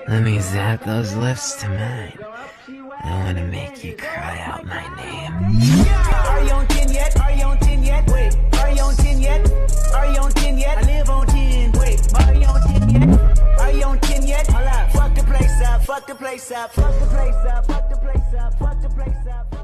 Let me zap those lips to mine. I wanna make you cry out my name. Are you on 10 yet? Are you on 10 yet? Wait, are you on 10 yet? Are you on 10 yet? I live on 10. Wait, are you on 10 yet? Are you on 10 yet? Hold up. Fuck the place up, fuck the place up, fuck the place up, fuck the place up, fuck the place up.